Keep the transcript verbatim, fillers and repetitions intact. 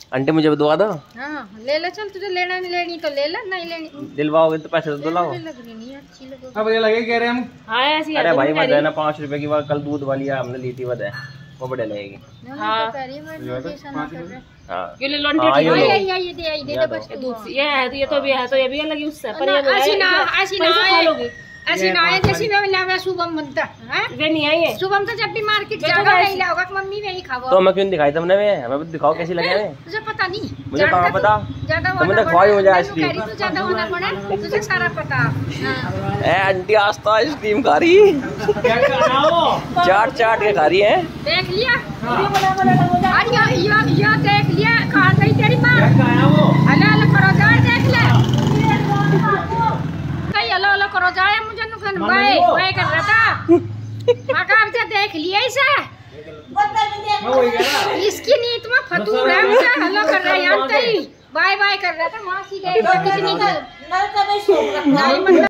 Aunty मुझे दुआ दो। हाँ ले ले चल, तुझे लेना नहीं लेनी तो ले ले, नहीं लेनी दिलवाओगे तो पैसे तो दिलाओ। अब ये लगे कह रहे हम। हाँ ऐसी अरे भाई मत देना पाँच रुपए की, वो कल दूध वाली हमने ली थी, वह वो बड़े लगेगी। हाँ हाँ ये ले लो आंटी, हाँ, ये ये लो। ये ये दे दे दे बस दूध ये है, तो ये तो भी है, तो ये भी अलग ही उससे पर ये ऐसी ना ऐसी ना खा लोगी। ऐसी ना है जैसी में लावे शुभम बनता है। वे नहीं है ये शुभम तो जब भी मार्केट जाएगा नहीं लाओगा, मम्मी वही खाओ। तो मैं क्यों दिखाई तुमने? में हमें भी दिखाओ कैसी लगे हमें। तुझे पता नहीं, मुझे कहाँ पता, ज्यादा तुमने खवाई मुझे आइसक्रीम। तू ज्यादा होना पड़ा, तुझे सारा पता। ए आंटी आज तो आइसक्रीम खा रही है, चाट चाट के खा रही है। देख लिया अरे यो यो यो देख लिया, खा गई तेरी माँ। हलो हलो करो जाए, देख ले कहीं हलो हलो करो जाए, मुझे नुकसान बाय बाय कर रहा था। मकान से देख लिया इसे, इसकी नीत में फतूर है, मुझे हलो कर रहा है यार, बाय बाय कर रहा था, माँ सी देख कितनी